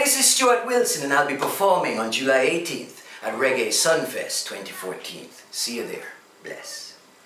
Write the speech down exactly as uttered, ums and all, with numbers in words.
This is Stuart Wilson and I'll be performing on July eighteenth at Reggae Sumfest twenty fourteen. See you there. Bless.